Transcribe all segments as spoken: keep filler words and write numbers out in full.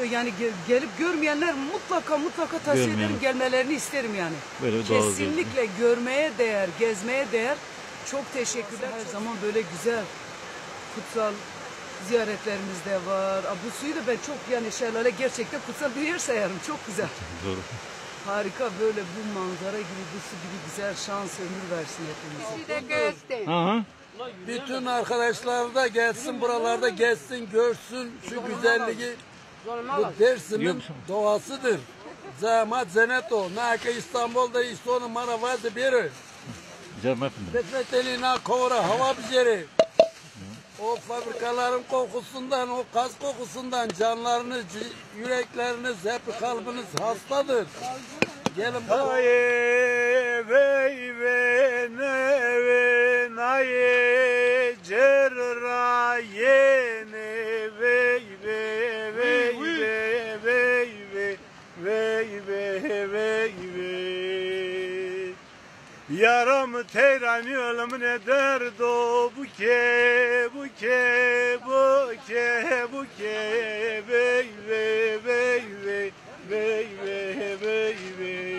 yani gel, gelip görmeyenler mutlaka mutlaka tavsiye Görmeyen. ederim, gelmelerini isterim yani. Böyle doğal Kesinlikle görmeye değer, gezmeye değer. Çok teşekkürler. Her zaman böyle güzel, kutsal ziyaretlerimiz de var. Bu suyu da ben çok yani şelale gerçekten kutsal bir yer sayarım. Çok güzel. Doğru. Harika, böyle bu manzara gibi, bu su gibi güzel, şans ömür versin hepimize. Aha. Bütün arkadaşlar da gelsin buralarda gezsin, görsün şu güzelliği. Bu Dersim'in doğasıdır. Zahmet zeneto. Nake İstanbul'da işte onun maravazı biri. Cennet. Betmeteli na kovra hava bizeri. O fabrikaların kokusundan, o gaz kokusundan canlarınız, yürekleriniz, hep kalbiniz hastadır. Gelin buraya. Aye vey ve ne ve naye cerra yene vey ve vey ve vey ve vey ve vey ve yaram teyrani ölüm ne derdo bu ke bu ke bu ke bu ke vey ve vey ve vey ve vey ve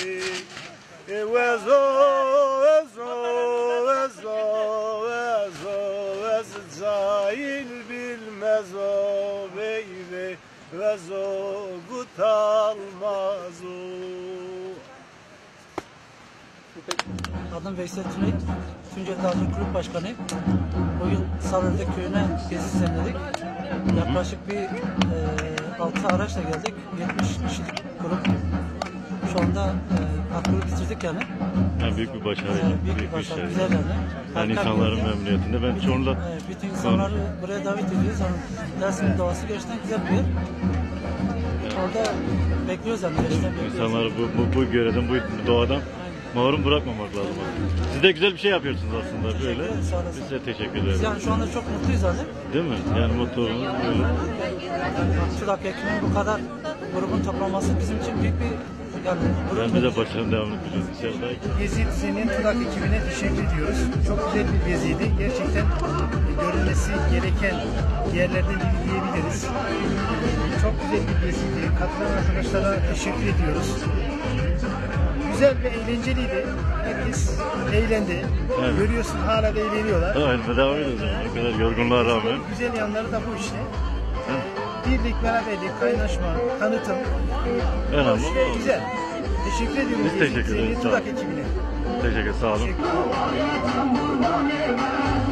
Vezo, vezo, vezo, vezo, vezo, cahil bilmez o beyve, vezo, gut almaz o. Adım Veysel Tüney, Tunceli Dağcılık Kulüp Başkanı. Bugün Sarıördek köyüne gezi düzenledik. Yaklaşık bir e, altı araçla geldik. yetmiş kişilik grup. Şu anda e, parkuru bitirdik yani. Yani büyük bir başarı. E, büyük, büyük bir bir şey. başarı, güzel yani. Yani Harika insanların bir- memnuniyetinde. Ben bütün, çoğunlukla e, bütün insanları buraya davet ediyoruz. Yani Dersim'in doğası gerçekten güzel bir yer. Orada bekliyoruz yani. Gerçekten bekliyoruz. insanları bu, bu, bu görevden, bu doğadan mahrum bırakmamak lazım. Siz de güzel bir şey yapıyorsunuz aslında böyle. Teşekkür ederiz, sağ olasın. Biz de teşekkür Biz ederiz. yani şu anda çok mutluyuz yani. Değil mi? Yani mutlu olun. Böyle. Tudak ekibinin bu kadar grubun toplanması bizim için büyük bir yani gurur. Ben bize başarılı devam edeceğiz inşallah. Gezi düzenleyen Tudak ekibine teşekkür ediyoruz. Çok güzel bir geziydi. Gerçekten görülmesi gereken yerlerden biri diyebiliriz. Çok güzel bir geziydi. Katılan arkadaşlara teşekkür ediyoruz. Güzel ve eğlenceliydi. Herkes eğlendi. Evet. Görüyorsun hala da eğleniyorlar. Evet, devam ediyoruz. O kadar yorgunluğa rağmen. Güzel yanları da bu işte. Birlik, beraberlik, kaynaşma, tanıtım. Önemli. Hoş ve güzel. Teşekkür ediyorum. Biz teşekkür ederiz. Sağ Tudak olun. ekibine. Teşekkür, sağ olun. Teşekkür ederim.